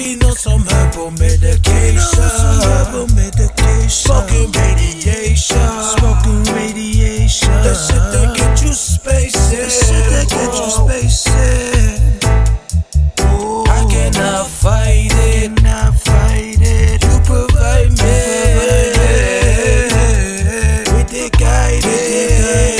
Lean on some herbal medication. Smoking radiation. That shit that get you spacing. I cannot fight it. You provide me with the guidance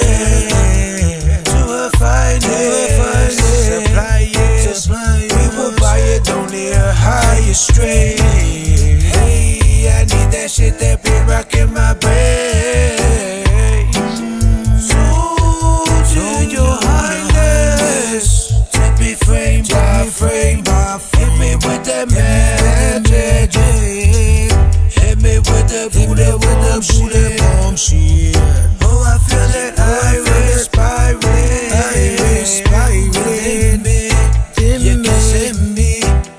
to refine it, supply it. We will buy it only a higher straight. Hey, I need that shit that be rocking my brain. So to your highness, take me frame by frame. Hit me with that magic. Hit me with the Buddha bomb shit. Oh, I feel that iris spiraling me. You can send me.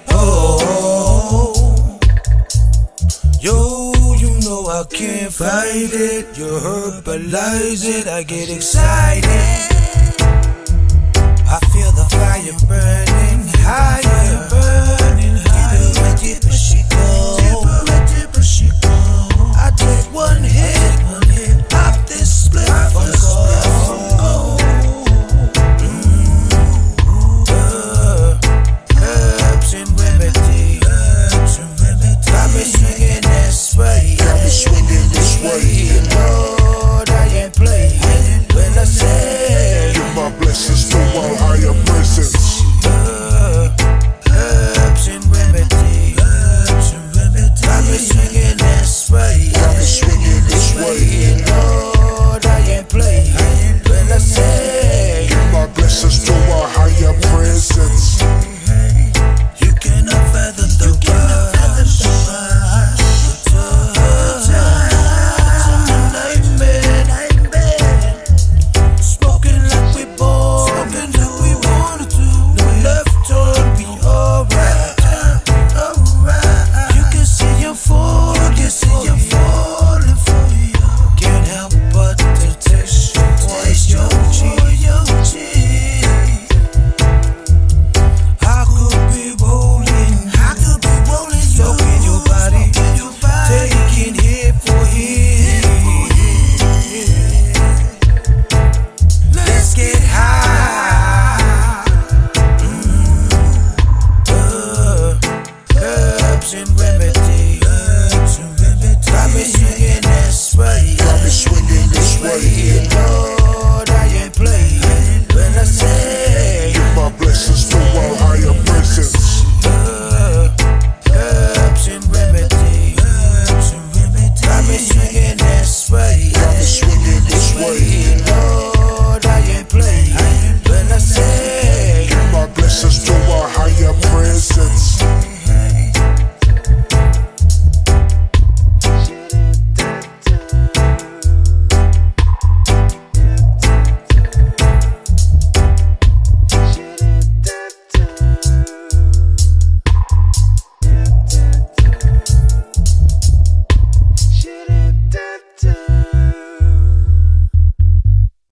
Oh, yo, you know I can't fight it. You herbalize it, I get excited. I feel the fire burning higher.